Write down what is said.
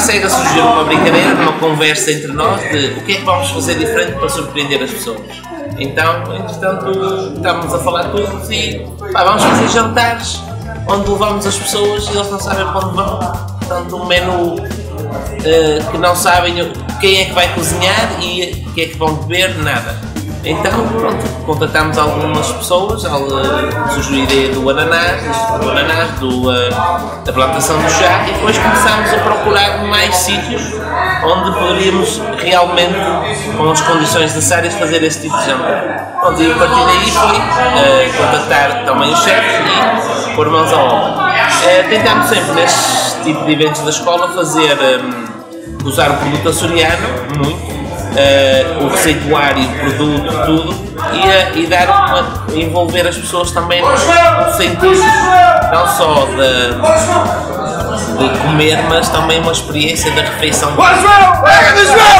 consegue surgir uma brincadeira, uma conversa entre nós de o que é que vamos fazer diferente para surpreender as pessoas. Então, entretanto, estávamos a falar todos e vamos fazer jantares onde levamos as pessoas e eles não sabem para onde vão. Portanto, um menu que não sabem quem é que vai cozinhar e o que é que vão beber, nada. Então, pronto, contatámos algumas pessoas, surgiu a ideia do ananás, da plantação do chá, e depois começámos a procurar mais sítios onde poderíamos realmente, com as condições necessárias, fazer esse tipo de jantar. Pronto, e a partir daí foi contactar também os chefes e pôr mãos à obra. Tentámos sempre, neste tipo de eventos da escola, usar o produto açoriano, muito. O receituário, o produto, tudo, e envolver as pessoas também no sentido não só de comer, mas também uma experiência da refeição.